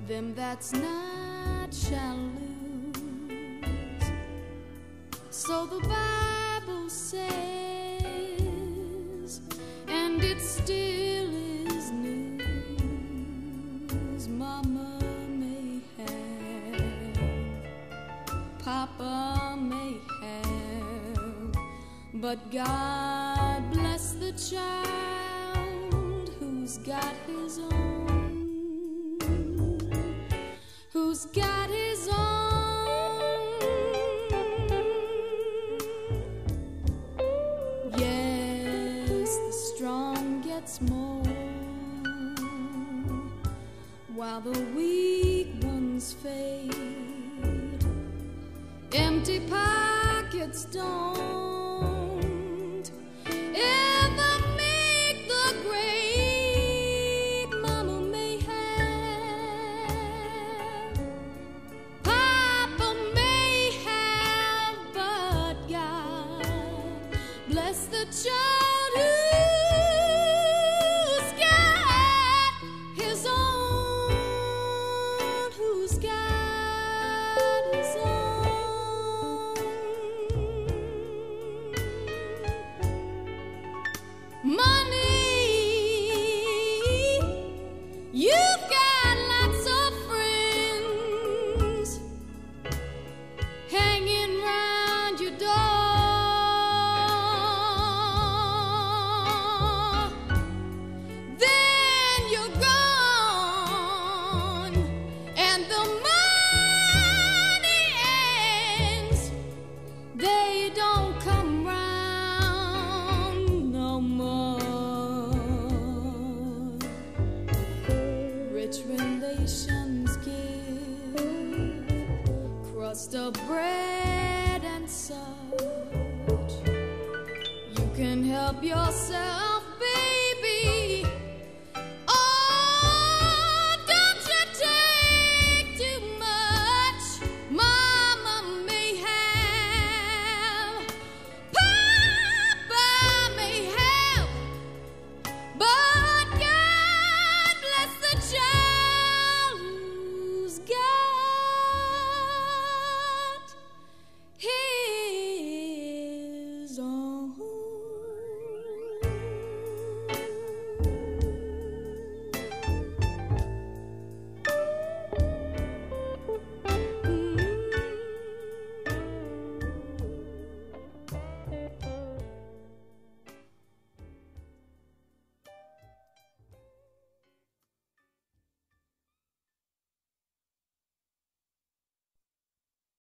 them that's not shall lose. So the Bible says, and it still is news. Mama may have, Papa may have, but God bless the child who's got his own, who's got his own. Yes, the strong gets more, while the weak ones fade. Empty pockets don't ever make the great. Mama may have, Papa may have, but God bless the child who's got his own, who's got his own. Money, you've got lots of friends hanging round your door. Then you're gone, and the money ends. They don't come round no more. Rich relations give crust of bread and such. You can help yourself